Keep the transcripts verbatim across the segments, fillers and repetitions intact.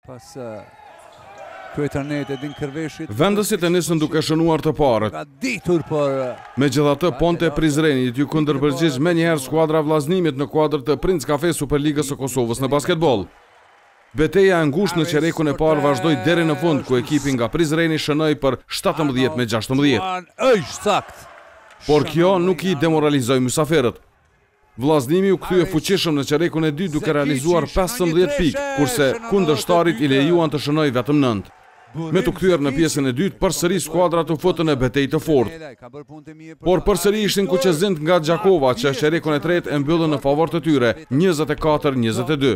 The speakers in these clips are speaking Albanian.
Pas kryetarnit Edin Kërveshit. Vendësit e nisën duke shënuar të parët. Ka ditur për Megjithatë, Ponte Prizrenit ju kundërpërgjigj menjëherë skuadra vllazënimit në kuadër të Princ Cafe Superligës së Kosovës në basketboll. Betejë e ngushtë në qerekun e parë vazhdoi deri në fund, ku ekipi nga Prizreni shënoi për shtatëmbëdhjetë me gjashtëmbëdhjetë. Është sakt. Por kjo nuk i demoralizoi mysafirët. Vllazënimi u kthye fuqishëm në qerekun e dytë duke realizuar pesëmbëdhjetë pikë, kurse kundërshtarit i lejuan të shënojë vetëm nëntë. Me të kthyer në pjesën e dytë, përsëri skuadrat u futën në betejë të fortë. Por përsëri ishin kuqezind nga Gjakova, që qerekun e tretë e mbyllën në favor të tyre, njëzet e katër njëzet e dy.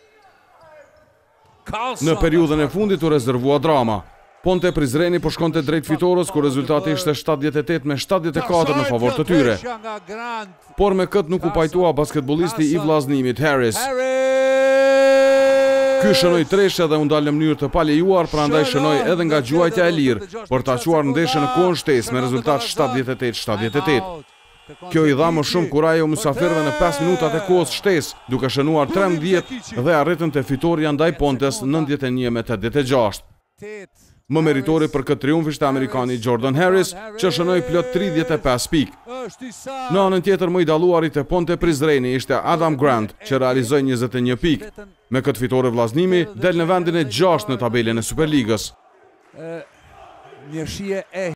Në periudhën e fundit u rezervua drama. Ponte Prizreni po shkonte drejt fitores, ku rezultati ishte shtatëdhjetë e tetë me shtatëdhjetë e katër në favor të tyre. Por me këtë nuk u pajtua basketbollisti i vllazënimit Harris. Ky shënoi treshe dhe u ndal në mënyrë të palejuar, prandaj shënoi edhe nga gjuajtja e lirë për ta quar ndeshjen në kohën shtesë me rezultat shtatëdhjetë e tetë shtatëdhjetë e tetë. Kjo i dha më shumë kuraje u mysafirëve në pesë minutat e kohës shtesë, duke shënuar trembëdhjetë dhe arritën te fitoria ndaj Pontes nëntëdhjetë e një me tetëdhjetë e gjashtë. Më meritori për këtë triumf ishte amerikani Jordan Harris, që shënoi plot tridhjetë e pesë pikë. Në anën tjetër, më i dalluari te Ponte Prizreni ishte Adam Grant, që realizoi njëzet e një pikë. Me këtë fitore vllazënimi del në vendin e gjashtë në tabelën e Superligës. Një shije e